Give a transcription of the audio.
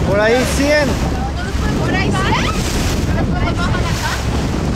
Por ahí 100. ¿Por ahí 100? ¿Pero podemos bajar acá?